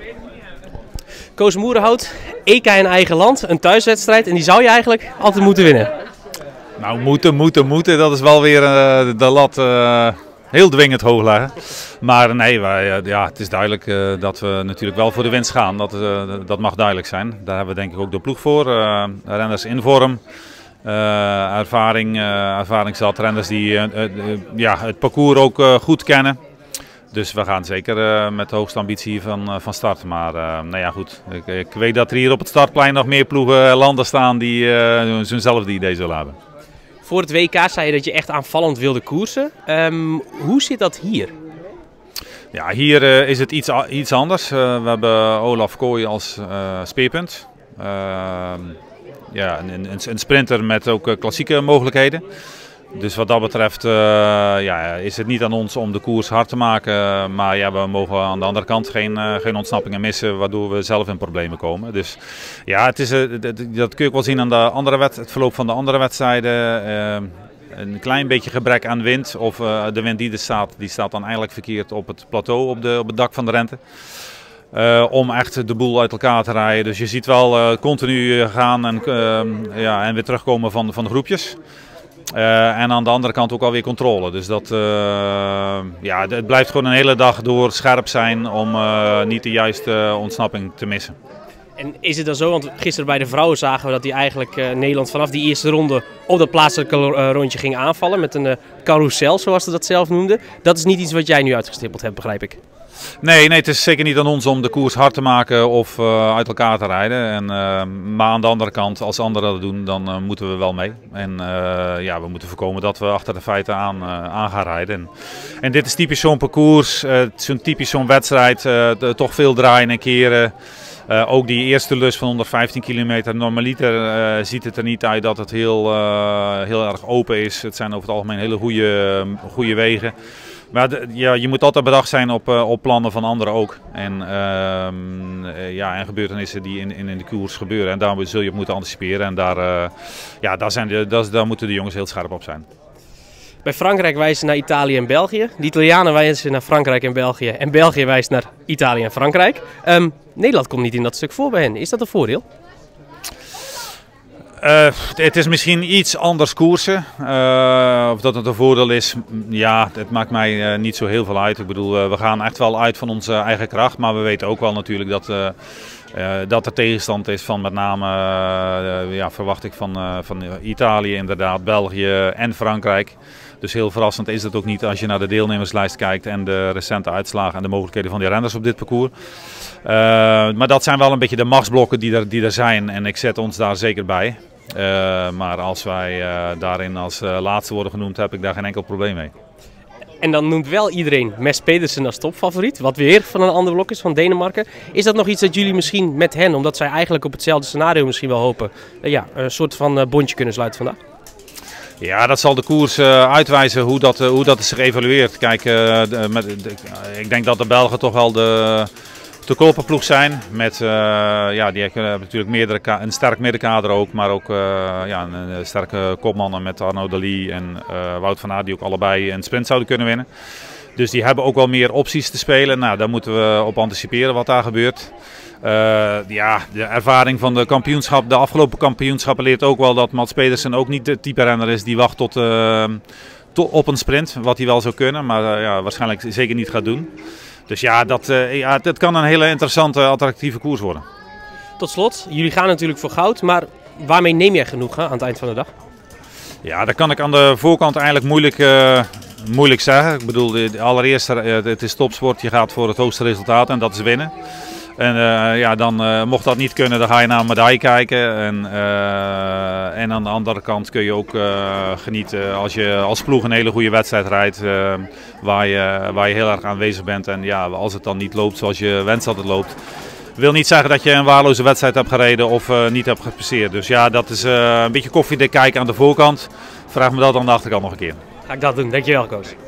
Koos Moerenhout, EK in eigen land, een thuiswedstrijd en die zou je eigenlijk altijd moeten winnen. Nou, moeten, dat is wel weer de lat heel dwingend hoog leggen. Maar nee, het is duidelijk dat we natuurlijk wel voor de winst gaan. Dat mag duidelijk zijn. Daar hebben we denk ik ook de ploeg voor. Renners in vorm, ervaring zat, renners die het parcours ook goed kennen. Dus we gaan zeker met de hoogste ambitie van start. Maar nou ja, goed. Ik weet dat er hier op het startplein nog meer ploegen landen staan die zo'nzelfde idee zullen hebben. Voor het WK zei je dat je echt aanvallend wilde koersen. Hoe zit dat hier? Ja, hier is het iets anders. We hebben Olaf Kooi als speerpunt. Een sprinter met ook klassieke mogelijkheden. Dus wat dat betreft is het niet aan ons om de koers hard te maken. Maar ja, we mogen aan de andere kant geen ontsnappingen missen, waardoor we zelf in problemen komen. Dus ja, het is, dat kun je ook wel zien aan het verloop van de andere wedstrijden. Een klein beetje gebrek aan wind, of de wind die er staat, die staat dan eigenlijk verkeerd op het plateau, op het dak van de Rente. Om echt de boel uit elkaar te rijden. Dus je ziet wel continu gaan en weer terugkomen van de groepjes. En aan de andere kant ook alweer controle. Dus het blijft gewoon een hele dag door scherp zijn om niet de juiste ontsnapping te missen. En is het dan zo, want gisteren bij de vrouwen zagen we dat die eigenlijk Nederland vanaf die eerste ronde op dat plaatselijke rondje ging aanvallen met een carousel, zoals ze dat zelf noemden. Dat is niet iets wat jij nu uitgestippeld hebt, begrijp ik. Nee, het is zeker niet aan ons om de koers hard te maken of uit elkaar te rijden. Maar aan de andere kant, als anderen dat doen, dan moeten we wel mee. En we moeten voorkomen dat we achter de feiten aan gaan rijden. En dit is typisch zo'n parcours, typisch zo'n wedstrijd, toch veel draaien en keren. Ook die eerste lus van 115 kilometer, normaliter ziet het er niet uit dat het heel erg open is. Het zijn over het algemeen hele goede wegen. Maar je moet altijd bedacht zijn op plannen van anderen ook. En gebeurtenissen die in de koers gebeuren. En daar zul je op moeten anticiperen. En daar moeten de jongens heel scherp op zijn. Bij Frankrijk wijzen ze naar Italië en België. De Italianen wijzen naar Frankrijk en België. En België wijst naar Italië en Frankrijk. Nederland komt niet in dat stuk voor bij hen. Is dat een voordeel? Het is misschien iets anders koersen. Of dat het een voordeel is, ja, het maakt mij niet zo heel veel uit. Ik bedoel, we gaan echt wel uit van onze eigen kracht. Maar we weten ook wel natuurlijk dat er tegenstand is van met name, verwacht ik van Italië inderdaad, België en Frankrijk. Dus heel verrassend is het ook niet als je naar de deelnemerslijst kijkt en de recente uitslagen en de mogelijkheden van die renners op dit parcours. Maar dat zijn wel een beetje de machtsblokken die er zijn en ik zet ons daar zeker bij. Maar als wij daarin als laatste worden genoemd, heb ik daar geen enkel probleem mee. En dan noemt wel iedereen Mads Pedersen als topfavoriet, wat weer van een ander blok is, van Denemarken. Is dat nog iets dat jullie misschien met hen, omdat zij eigenlijk op hetzelfde scenario misschien wel hopen, een soort van bondje kunnen sluiten vandaag? Ja, dat zal de koers uitwijzen hoe dat zich evalueert. Kijk, ik denk dat de Belgen toch wel de koppenploeg zijn. Die hebben natuurlijk een sterk middenkader ook, maar ook een sterke kopmannen met Arnaud Delis en Wout van Aert die ook allebei een sprint zouden kunnen winnen. Dus die hebben ook wel meer opties te spelen. Nou, daar moeten we op anticiperen wat daar gebeurt. De ervaring van de afgelopen kampioenschappen leert ook wel dat Mads Pedersen ook niet de type renner is die wacht tot op een sprint, wat hij wel zou kunnen, maar waarschijnlijk zeker niet gaat doen. Dus het kan een hele interessante, attractieve koers worden. Tot slot, jullie gaan natuurlijk voor goud, maar waarmee neem jij genoegen aan het eind van de dag? Ja, dat kan ik aan de voorkant eigenlijk moeilijk zeggen. Ik bedoel, allereerst, het is topsport, je gaat voor het hoogste resultaat en dat is winnen. En dan mocht dat niet kunnen, dan ga je naar een medaille kijken. En aan de andere kant kun je ook genieten als je als ploeg een hele goede wedstrijd rijdt. Waar je heel erg aanwezig bent. En ja, als het dan niet loopt zoals je wenst dat het loopt. Wil niet zeggen dat je een waardeloze wedstrijd hebt gereden of niet hebt gepresteerd. Dus ja, dat is een beetje koffiedik kijken aan de voorkant. Vraag me dat aan de achterkant nog een keer. Ga ik dat doen. Dankjewel, Koos.